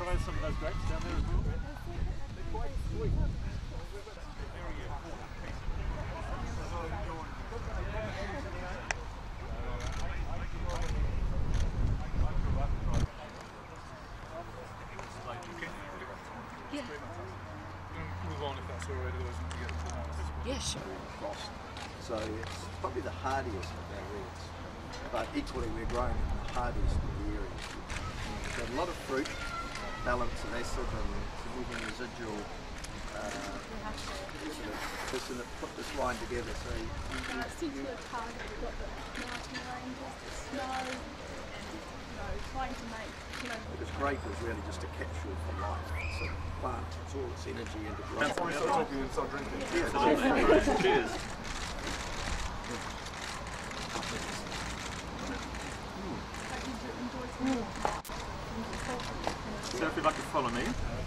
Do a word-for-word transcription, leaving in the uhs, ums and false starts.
grow some of those grapes down there as well? They're quite sweet. Yeah. Move on if that's all right, otherwise we get Yeah, sure. Frost. So it's probably the hardiest of our reds, but equally we're growing in the hardiest of the areas. We've got a lot of fruit, balance of acid and significant residual. Uh, sort of, this, and put this line together. So you, you, Uh, essentially a target, we've got the mountain ranges, the snow, and you know, trying to make, you know, Because grape is really just a capsule for life. It's a plant, it's all its energy into growth. Before we start talking and start drinking. Yeah, Cheers. So if you'd like to follow me.